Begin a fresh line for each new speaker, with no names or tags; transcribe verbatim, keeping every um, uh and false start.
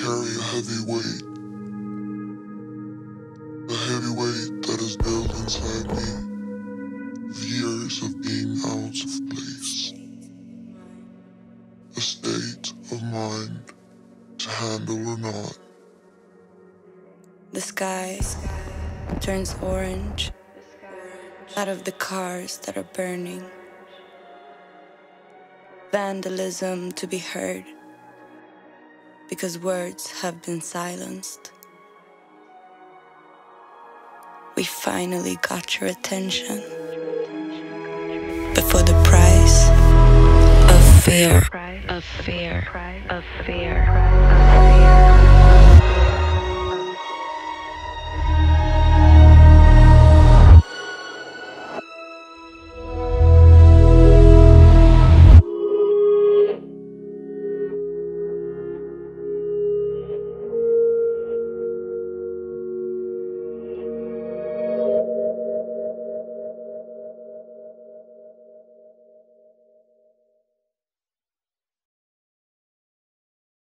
carry a heavy weight. A heavy weight that is built inside me of years of being out of place. A state of mind to handle or not.
The sky turns orange out of the cars that are burning. Vandalism to be heard because words have been silenced. We finally got your attention, but for the price of fear, of fear, of fear.